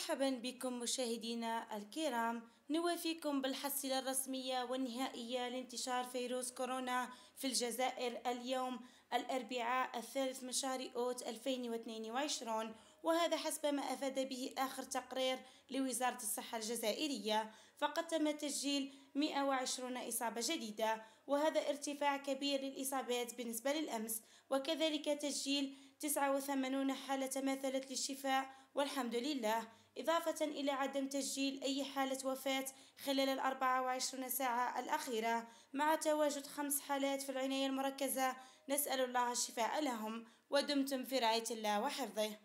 مرحبا بكم مشاهدينا الكرام، نوافيكم بالحصيلة الرسمية والنهائية لانتشار فيروس كورونا في الجزائر اليوم الأربعاء 3 من شهر أوت 2022، وهذا حسب ما أفاد به آخر تقرير لوزارة الصحة الجزائرية. فقد تم تسجيل 120 إصابة جديدة، وهذا ارتفاع كبير للإصابات بالنسبة للأمس، وكذلك تسجيل 89 حالة تماثلت للشفاء والحمد لله، إضافة إلى عدم تسجيل أي حالة وفاة خلال 24 ساعة الأخيرة، مع تواجد 5 حالات في العناية المركزة. نسأل الله الشفاء لهم، ودمتم في رعاية الله وحفظه.